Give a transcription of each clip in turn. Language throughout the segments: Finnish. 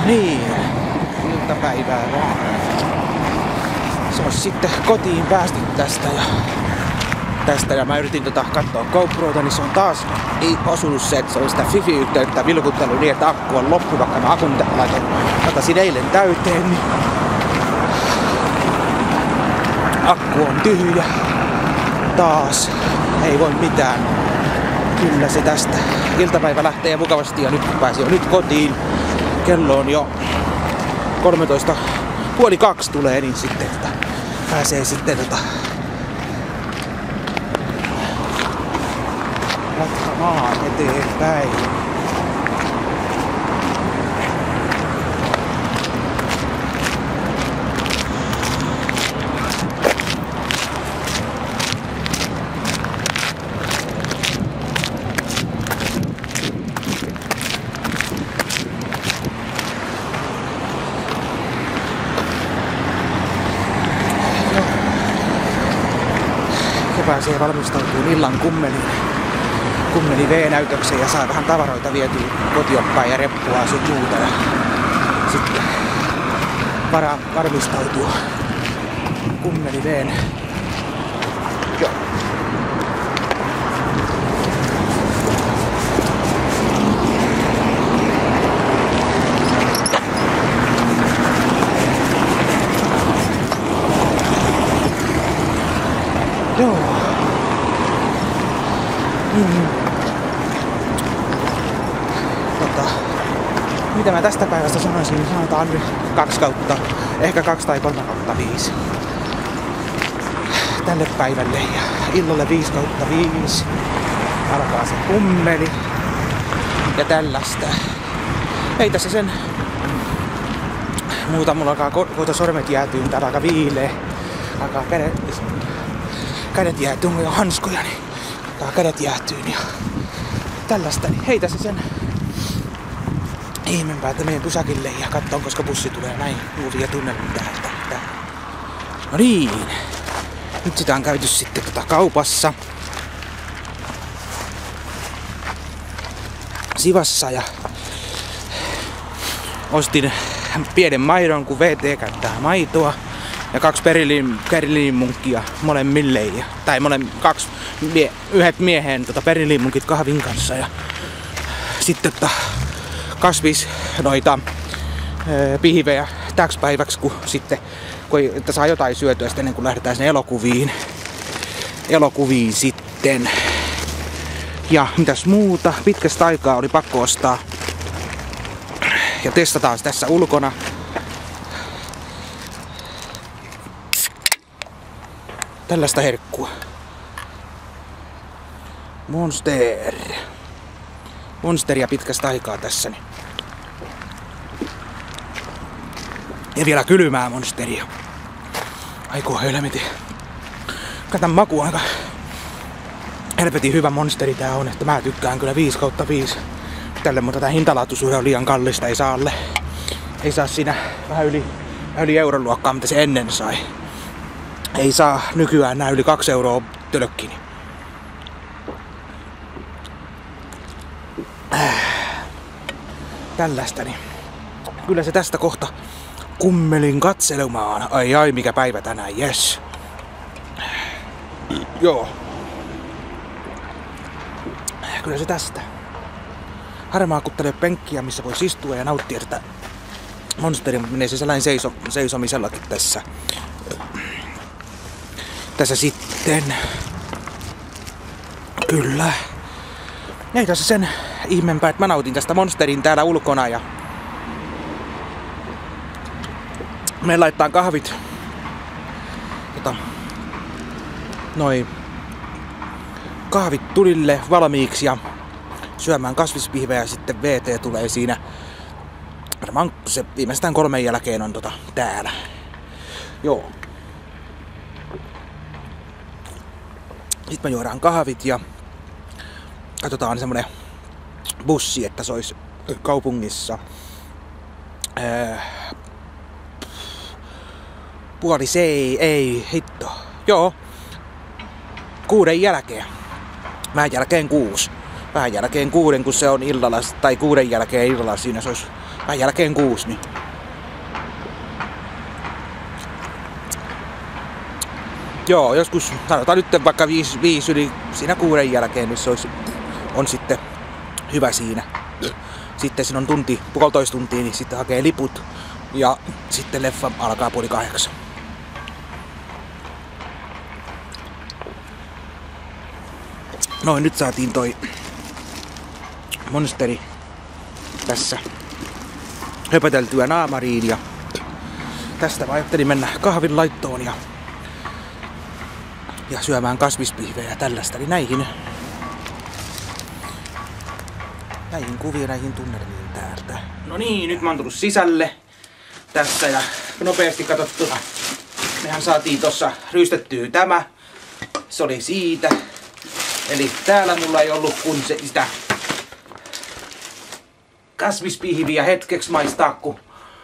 Niin, iltapäivää vaan. Se on sitten kotiin päästy tästä ja mä yritin katsoa GoProta, niin se on taas ei osunut se, että se on sitä Fifi-yhteyttä vilkuttanut niin, että akku on loppu, vaikka mä akun latasin eilen täyteen, niin akku on tyhjä taas, ei voi mitään. Kyllä se tästä. Iltapäivä lähtee mukavasti ja nyt pääsin jo nyt kotiin. Kello on jo 13, puoli 2 tulee, niin sitten pääsee sitten jatkamaan eteenpäin. Pääsee valmistautumaan illan kummeli V-näytökseen ja saa vähän tavaroita vietyä kotioppäin ja reppua sun muuta ja sitten varmistautua kummeli V:n. Joo. Joo. Mitä mä tästä päivästä sanoisin, niin sanotaan nyt 2 kautta, ehkä 2 tai 3 kautta 5. Tälle päivälle ja illalle 5 kautta 5. Alkaa se kummeli ja tällaista. Ei tässä sen muuta, mulla alkaa kohta sormet jäätyy, täällä aika viilee. Alkaa kädet jäätyy, mulla on hanskoja, niin alkaa kädet jäätyy ja tällaista. Niin heitä se sen ihmeempää, että menen pysäkille ja katson, koska bussi tulee näin juuri ja tunnelin täältä. No niin, nyt sitä on käyty sitten kaupassa. Sivassa ja ostin pienen maidon, kun VT käyttää maitoa. Ja 2 periliinmunkkia molemmille. Tai yhdet miehen periliinmunkit kahvin kanssa. Ja sitten kasvis noita pihvejä täksi päiväksi, kun sitten että saa jotain syötyä sitten ennen kuin lähdetään sinne elokuviin sitten. Ja mitäs muuta, pitkästä aikaa oli pakko ostaa ja testataan tässä ulkona. Tällaista herkkua. Monsteria pitkästä aikaa tässä. Niin. Ja vielä kylmää monsteria. Aiku helmeti. Kato maku aika helvetin hyvä monsteri tää on, että mä tykkään kyllä 5 kautta 5. Tälle, mutta tää hintalaatuisuus on liian kallista, ei saa siinä vähän yli euron luokkaa, mitä se ennen sai. Ei saa nykyään nää yli 2 euroa tölkkini. Tällaista, niin kyllä se tästä kohta kummelin katselemaan. Ai mikä päivä tänään, jes. Joo. Kyllä se tästä. Harmaa kuttelee penkkiä, missä voisi istua ja nauttia tätä monsteria, menee se sellainen seisomisellakin tässä. Tässä sitten. Kyllä. Ei tässä sen ihmeempää, että mä nautin tästä monsterin täällä ulkona ja me laittaa kahvit kahvit tulille valmiiksi ja syömään kasvispihvejä ja sitten VT tulee siinä varmaan se viimeistään 3 jälkeen on täällä. Joo. Sitten me juodaan kahvit ja katsotaan semmonen bussi, että se olisi kaupungissa ei hitto. Joo. 6 jälkeen. Vähän jälkeen 6. vähän jälkeen 6, kun se on illalla, tai 6 jälkeen illalla, siinä se olisi vähän jälkeen 6, niin joo, joskus sanotaan nyt vaikka 5 yli siinä 6 jälkeen, niin se on sitten hyvä siinä. Sitten siinä on tunti, 1,5 tuntia, niin sitten hakee liput ja sitten leffa alkaa 7:30. Noin, nyt saatiin toi monsteri tässä höpöteltyä naamariin ja tästä mä ajattelin mennä kahvin laittoon ja syömään kasvispihvejä ja tällaista. Eli näihin kuviin, näihin tunnelmiin täältä. No niin, nyt mä oon tullut sisälle tässä ja nopeasti katsottuna. Mehän saatiin tossa ryystettyä tämä. Se oli siitä. Eli täällä mulla ei ollut kun sitä kasvispihviä hetkeksi maistaa, kun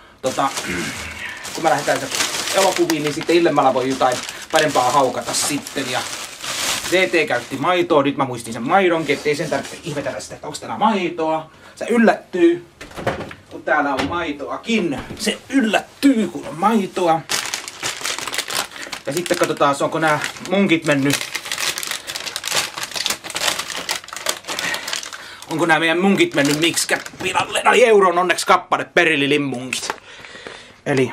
mä lähdetään elokuviin, niin sitten illemmällä voi jotain parempaa haukata sitten. Ja VT käytti maitoa, nyt mä muistin sen maidonkin, ettei sen tarvitse ihmetellä sitä, että onko täällä maitoa. Se yllättyy, kun täällä on maitoakin. Se yllättyy, kun on maitoa. Ja sitten katsotaan, onko nämä munkit mennyt. Onko nämä meidän munkit mennyt miksikä pilalle? No euron onneksi kappale Perililin munkit. Eli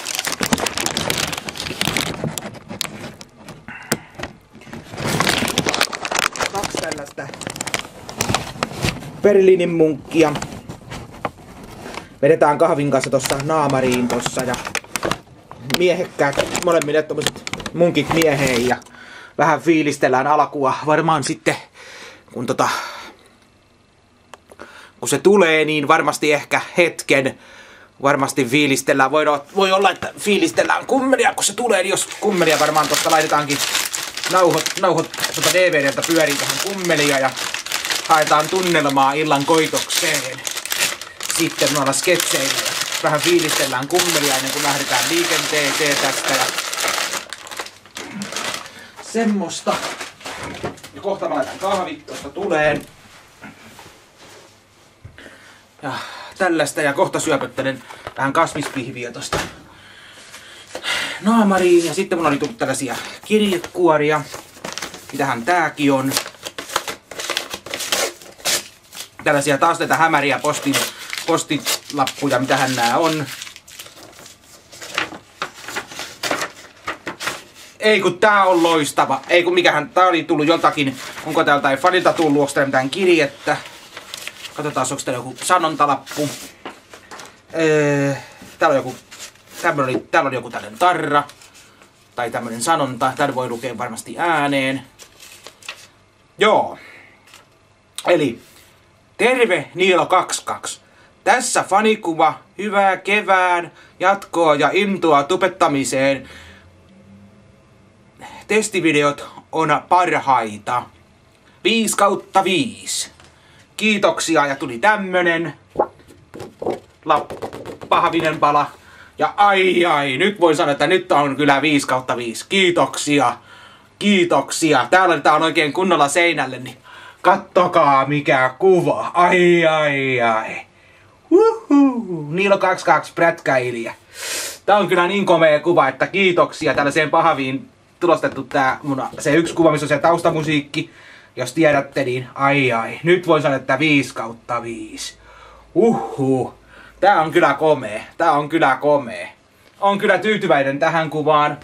tällaista Perilinin munkkia. Vedetään kahvin kanssa tossa naamariin tossa ja miehekkäät molemmille tommoset munkit mieheen ja vähän fiilistellään alkua. Varmaan sitten kun se tulee, niin varmasti ehkä hetken varmasti fiilistellään. Voi olla, että fiilistellään kummelia, kun se tulee, niin jos kummelia varmaan tosta laitetaankin nauhot DVDltä pyörii tähän kummelia ja haetaan tunnelmaa illan koitokseen. Sitten noilla sketseillä ja vähän fiilistellään kummelia ennen kuin lähdetään liikenteeseen tästä ja semmoista. Ja kohta mä laitan kahvit tosta tuleen. Ja tällaista ja kohta syöpöttelen vähän kasvispihviä tosta naamariin. Ja sitten mun oli tullut tällaisia kirjekuoria. Mitähän tääkin on. Tällaisia taas näitä hämäriä postilappuja, mitähän nää on. Ei kun tää on loistava. Ei kun mikähän, tää oli tullut jotakin. Onko täältä ei fanilta tullut, onko täällä mitään kirjettä? Katsotaan, onko täällä joku sanontalappu. Täällä on joku tällainen tarra. Tai tämmönen sanonta. Täällä voi lukea varmasti ääneen. Joo. Eli terve Niilo 22. Tässä fanikuva. Hyvää kevään jatkoa ja intoa tubettamiseen. Testivideot on parhaita. 5/5. Kiitoksia ja tuli tämmönen pahvinen pala. Ja ai, nyt voin sanoa, että nyt on kyllä 5/5. Kiitoksia. Kiitoksia. Tää on oikein kunnolla seinälle, niin kattokaa mikä kuva. Ai. Niilo 22 prätkäilijä. Tää on kyllä niin komea kuva, että kiitoksia tällaiseen pahviin tulostettu se yksi kuva, missä on se taustamusiikki. Jos tiedätte, niin ai. Nyt voin sanoa, että 5/5. Tää on kyllä komea. On kyllä tyytyväinen tähän kuvaan.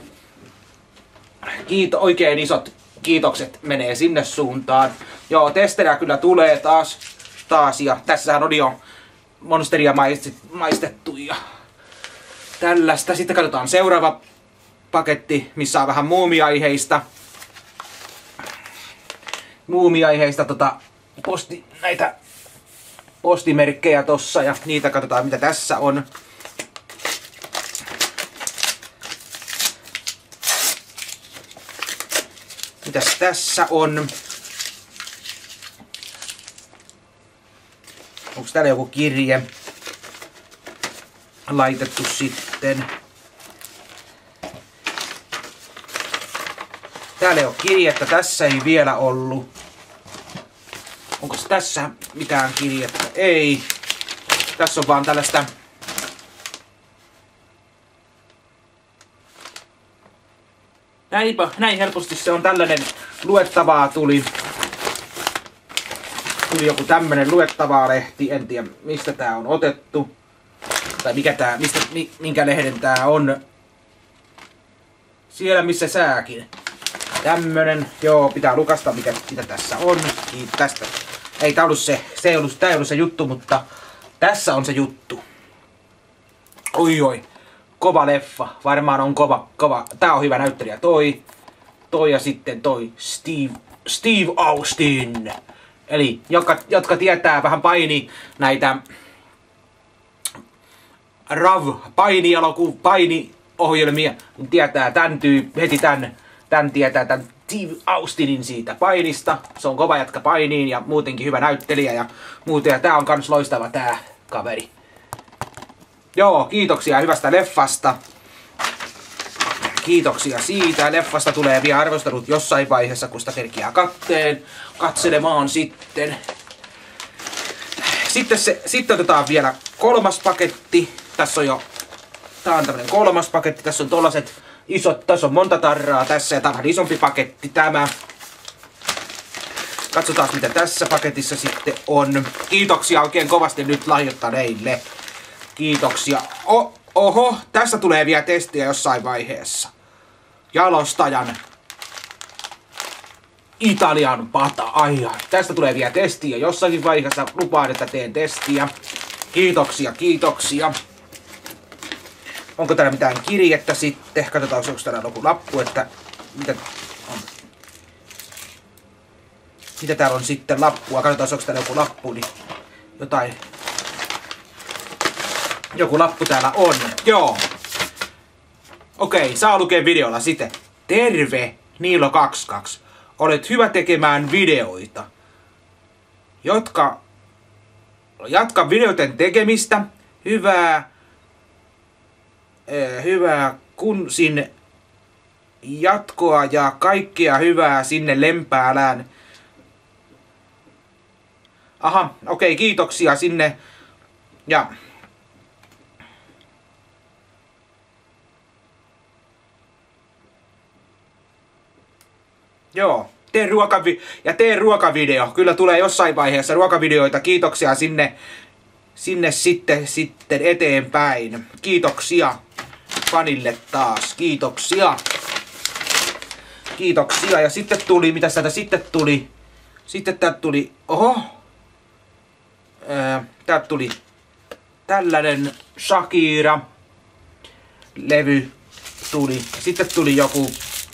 Oikein isot kiitokset menee sinne suuntaan. Joo, testejä kyllä tulee taas ja tässähän on jo monsteria maistettu ja tällaista. Sitten katsotaan seuraava paketti, missä on vähän muumiaiheista. Näitä postimerkkejä tossa ja niitä katsotaan mitä tässä on. Mitäs tässä on? Onko täällä joku kirje laitettu sitten? Täällä ei ole kirjettä, tässä ei vielä ollut. Onko tässä mitään kirjettä? Ei. Tässä on vaan tällaista... Näin helposti se on tällainen luettavaa tuli. Tuli joku tämmönen luettavaa lehti. En tiedä mistä tää on otettu. Tai minkä lehden tää on. Siellä missä sääkin. Tämmönen. Joo, pitää lukasta mitä tässä on. Tästä. Ei tää ei ollut se juttu, mutta tässä on se juttu. Oi. Kova leffa. Varmaan on kova. Tää on hyvä näyttelijä. Toi ja sitten toi Steve Austin. Eli jotka tietää vähän näitä painiohjelmia, niin tietää heti tän tietää tän Steve Austinin siitä painista. Se on kova jätkä painiin ja muutenkin hyvä näyttelijä ja muuta. Ja tää on kans loistava tää kaveri. Joo, kiitoksia hyvästä leffasta. Kiitoksia siitä. Leffasta tulee vielä arvostelut jossain vaiheessa, kun sitä kerkiää katselemaan sitten. Sitten otetaan vielä kolmas paketti. Tää on tämmönen kolmas paketti. Tässä on tollaset isot, tässä on monta tarraa tässä ja tää on vähän isompi paketti tämä. Katsotaan mitä tässä paketissa sitten on. Kiitoksia oikein kovasti nyt lahjoittaneille. Kiitoksia. Oho, tässä tulee vielä testiä jossain vaiheessa. Jalostajan Italian pata. Ai. Tästä tulee vielä testiä jossakin vaiheessa. Lupaan, että teen testiä. Kiitoksia. Onko täällä mitään kirjettä sitten? Katsotaan, onko täällä joku lappu, että mitä täällä on sitten lappua. Katsotaan, onko täällä joku lappu, niin jotain. Joku lappu täällä on. Joo. Okei, saa lukea videolla sitten. Terve, Niilo22. Olet hyvä tekemään videoita. Jatka videoiden tekemistä. Hyvää kunsin jatkoa ja kaikkea hyvää sinne Lempäälään. Aha, okei, kiitoksia sinne. Ja joo, tee ruokavideo. Kyllä tulee jossain vaiheessa ruokavideoita. Kiitoksia sinne sitten eteenpäin. Kiitoksia fanille taas. Kiitoksia. Ja sitten tuli, mitä täältä sitten tuli? Sitten täältä tuli, täältä tuli tällainen Shakira levy tuli. Sitten tuli joku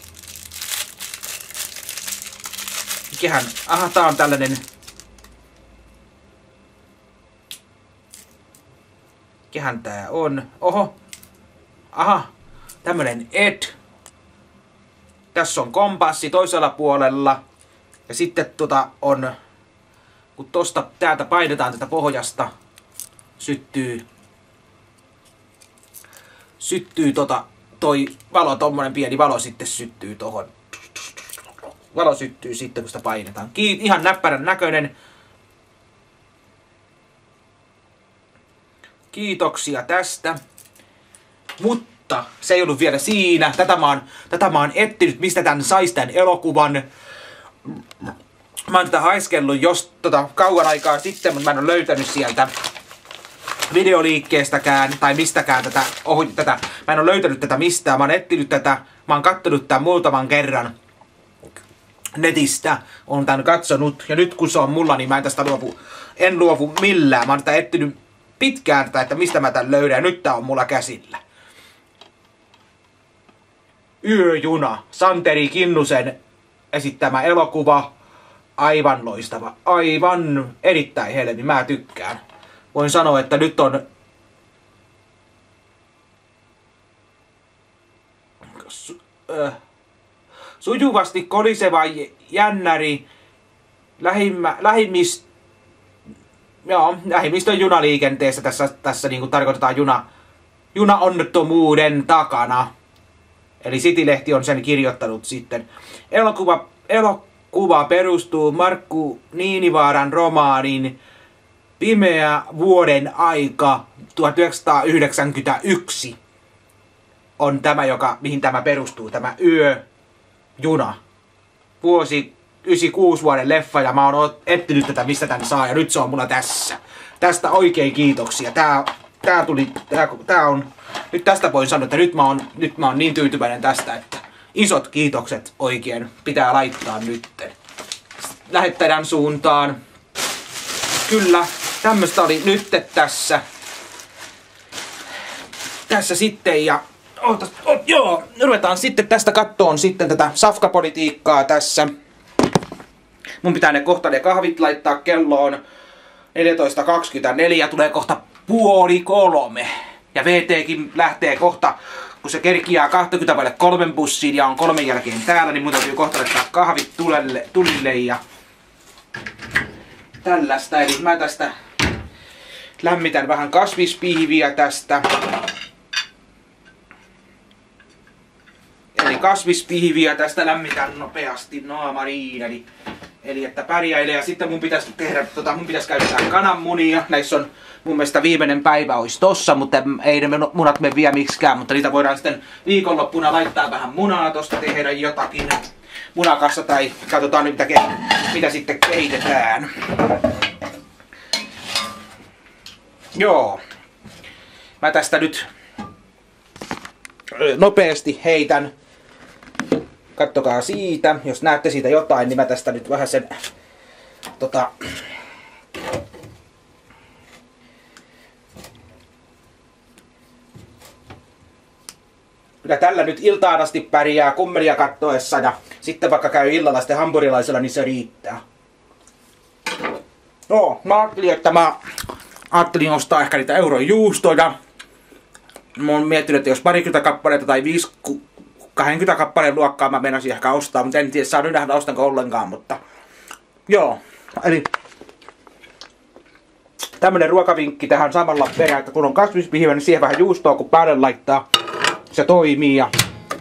tää on tällainen. Mikähän tää on? Tämmönen Ed. Tässä on kompassi toisella puolella. Ja sitten kun täältä painetaan tätä pohjasta, syttyy toi valo, tommonen pieni valo sitten syttyy tohon. Valo syttyy sitten, kun sitä painetaan. Ihan näppärän näköinen. Kiitoksia tästä. Mutta se ei ollut vielä siinä. Tätä mä oon etsinyt, mistä tän sais tän elokuvan. Mä oon tätä haiskellut kauan aikaa sitten, mutta mä en ole löytänyt sieltä videoliikkeestäkään tai mistäkään tätä. Mä en ole löytänyt tätä mistään. Mä oon etsinyt tätä. Mä oon kattonut tän muutaman kerran netistä. Oon tän katsonut. Ja nyt kun se on mulla, niin mä en luovu millään. Mä oon tätä etsinyt pitkään tätä, että mistä mä tän löydän. Ja nyt tää on mulla käsillä. Yöjuna. Santeri Kinnusen esittämä elokuva. Aivan loistava. Aivan erittäin helmi. Mä tykkään. Voin sanoa, että nyt on sujuvasti koliseva jännäri lähimmistön junaliikenteessä. Tässä niin kuin tarkoitetaan junaonnettomuuden takana. Eli City-lehti on sen kirjoittanut sitten. kuva perustuu Markku Niinivaaran romaanin Pimeä vuoden aika 1991 on tämä, mihin tämä perustuu, tämä Yöjuna. Vuosi 96 vuoden leffa ja mä oon etsinyt tätä, mistä tän saa ja nyt se on mulla tässä. Tästä oikein kiitoksia. Tää on, nyt tästä voin sanoa, että nyt mä oon niin tyytyväinen tästä, että isot kiitokset oikein pitää laittaa nytten. Lähettäjän suuntaan. Kyllä, tämmöstä oli nyt tässä. Tässä sitten ja joo, ruvetaan sitten tästä kattoon sitten tätä safkapolitiikkaa tässä. Mun pitää kohta ne kahvit laittaa kelloon 14.24, tulee kohta 2:30. Ja VTkin lähtee kohta, kun se kerkiää 3 bussiin ja on 3 jälkeen täällä, niin mun täytyy kohta laittaa kahvit tulille ja tällaista. Eli mä tästä lämmitän vähän kasvispihviä tästä. Eli kasvispihviä tästä lämmitän nopeasti naamariin. Eli että pärjäilee. Ja sitten mun pitäisi tehdä, mun pitäisi käyttää kananmunia. Näissä on mun mielestä viimeinen päivä olisi tossa, mutta ei ne munat mene vielä miksikään. Mutta niitä voidaan sitten viikonloppuna laittaa vähän munaa tosta, tehdä jotakin munakassa tai katsotaan nyt mitä sitten keitetään. Joo. Mä tästä nyt nopeasti heitän. Kattokaa siitä, jos näette siitä jotain, niin mä tästä nyt vähän sen kyllä tällä nyt iltaan asti pärjää kummelia kattoessa ja sitten vaikka käy illalla sitten hampurilaisella, niin se riittää. No, mä ajattelin ostaa ehkä niitä euron juustoja. Mä oon miettinyt, että jos 20 kappaleita tai 20 kappaleen luokkaa mä meinasin ehkä ostaa, mutta en tiedä, saa nyt nähdä ostanko ollenkaan, mutta joo, eli tämmönen ruokavinkki tähän samalla perään, että kun on kasvispihvä, niin siihen vähän juustoa, kun päälle laittaa, se toimii ja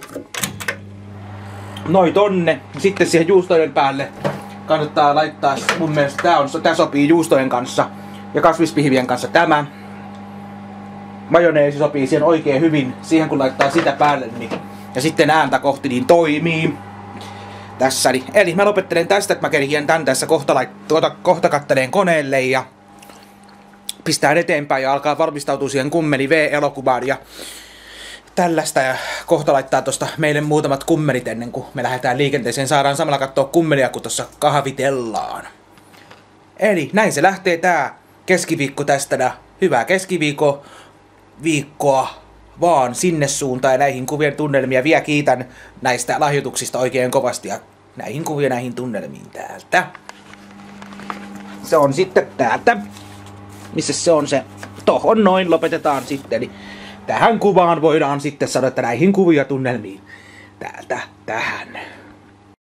noin tonne, sitten siihen juustojen päälle kannattaa laittaa, mun mielestä tää sopii juustojen kanssa ja kasvispihvien kanssa tämä. Majoneesi sopii siihen oikein hyvin, siihen kun laittaa sitä päälle, niin ja sitten ääntä kohti niin toimii. Tässä. Eli mä lopettelen tästä, että mä kerkien tän tässä kohta katteleen koneelle ja pistään eteenpäin ja alkaa valmistautua siihen Kummeli V-elokuvaan ja tällaista. Ja kohta laittaa tosta meille muutamat kummelit ennen kuin me lähdetään liikenteeseen. Saadaan samalla katsoa kummelia, kun tossa kahvitellaan. Eli näin se lähtee tää keskiviikko tästä. Hyvää viikkoa vaan sinne suuntaan ja näihin kuvien tunnelmia. Vielä kiitän näistä lahjoituksista oikein kovasti ja näihin kuvien näihin tunnelmiin täältä. Se on sitten täältä. Missä se on se? Tohon noin lopetetaan sitten. Eli tähän kuvaan voidaan sitten sanoa, että näihin kuvia tunnelmiin täältä tähän.